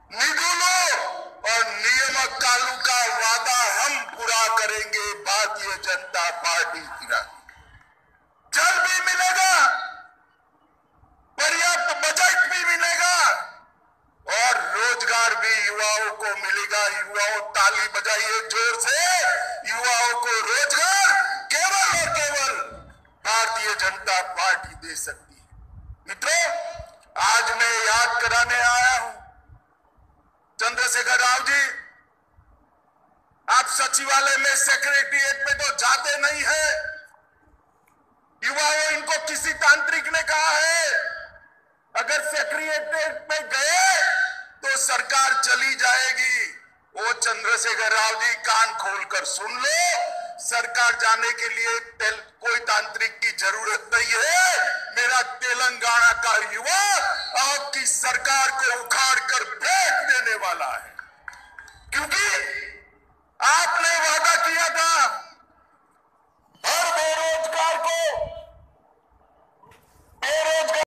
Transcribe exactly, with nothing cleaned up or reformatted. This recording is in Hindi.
निधि लो और नियामक कानून का वादा हम पूरा करेंगे। भारतीय जनता पार्टी की जल भी मिलेगा, पर्याप्त बजट भी मिलेगा और रोजगार भी युवाओं को मिलेगा। युवाओं ताली बजाइए जोर से, युवाओं को रोजगार केवल और केवल भारतीय जनता पार्टी दे सकती है। मित्रों, आज मैं याद कराने आया हूं चंद्रशेखर राव जी, आप सचिवालय में सेक्रेटरिएट में तो जाते नहीं है। युवाओं, इनको किसी तांत्रिक ने कहा है अगर सेक्रेटरिएट में गए तो सरकार चली जाएगी। वो चंद्रशेखर राव जी, कान खोलकर सुन लो, सरकार जाने के लिए कोई तांत्रिक की जरूरत नहीं है। मेरा तेलंगाना का युवा आपकी सरकार को उखाड़ कर फेंक देने वाला है, क्योंकि आपने